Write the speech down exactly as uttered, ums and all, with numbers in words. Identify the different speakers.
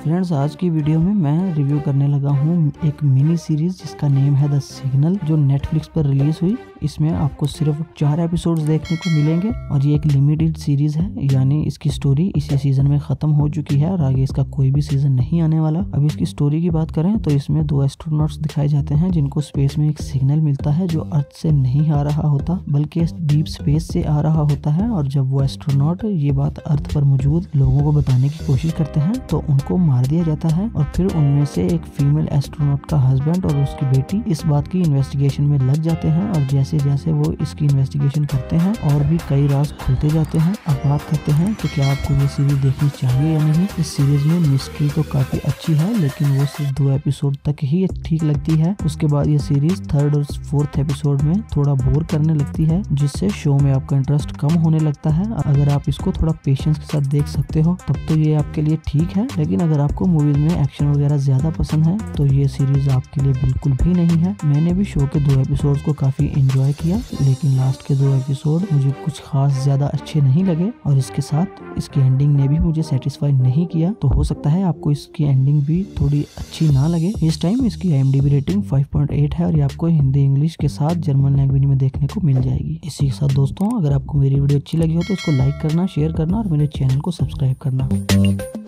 Speaker 1: Friends, आज की video में मैं रिव्यू करने लगा हूँ एक मिनी सीरीज जिसका नेम है द सिग्नल, जो नेटफ्लिक्स पर रिलीज हुई। इसमें आपको सिर्फ चार एपिसोड्स देखने को मिलेंगे और ये एक लिमिटेड सीरीज है, यानी इसकी स्टोरी इसी सीजन में खत्म हो चुकी है और आगे इसका कोई भी सीजन नहीं आने वाला। अब इसकी स्टोरी की बात करें तो इसमें दो एस्ट्रोनॉट्स दिखाए जाते हैं जिनको स्पेस में एक सिग्नल मिलता है जो अर्थ से नहीं आ रहा होता बल्कि डीप स्पेस से आ रहा होता है। और जब वो एस्ट्रोनॉट ये बात अर्थ पर मौजूद लोगों को बताने की कोशिश करते हैं तो उनको मार दिया जाता है और फिर उनमें से एक फीमेल एस्ट्रोनॉट का हस्बैंड और उसकी बेटी इस बात की इन्वेस्टिगेशन में लग जाते हैं। और जैसे जैसे वो इसकी इन्वेस्टिगेशन करते हैं और भी कई राज खुलते जाते हैं। अब बात करते हैं तो क्या आपको ये सीरीज देखनी चाहिए या नहीं। इस सीरीज में मिस्ट्री तो काफी अच्छी है लेकिन वो सिर्फ दो एपिसोड तक ही ठीक लगती है। उसके बाद ये सीरीज थर्ड और फोर्थ एपिसोड में थोड़ा बोर करने लगती है, जिससे शो में आपका इंटरेस्ट कम होने लगता है। अगर आप इसको थोड़ा पेशेंस के साथ देख सकते हो तब तो ये आपके लिए ठीक है, लेकिन अगर आपको मूवीज में एक्शन वगैरह ज्यादा पसंद है तो ये सीरीज आपके लिए बिल्कुल भी नहीं है। मैंने भी शो के दो एपिसोड को काफी एंजॉय किया, लेकिन लास्ट के दो एपिसोड मुझे कुछ खास ज्यादा अच्छे नहीं लगे और इसके साथ इसकी एंडिंग ने भी मुझे सेटिस्फाई नहीं किया। तो हो सकता है आपको इसकी एंडिंग भी थोड़ी अच्छी ना लगे। इस टाइम इसकी I M D B rating five point eight है और ये आपको हिंदी इंग्लिश के साथ जर्मन लैंग्वेज में देखने को मिल जाएगी। इसी के साथ दोस्तों, अगर आपको मेरी वीडियो अच्छी लगी हो तो इसको लाइक करना, शेयर करना और मेरे चैनल को सब्सक्राइब करना।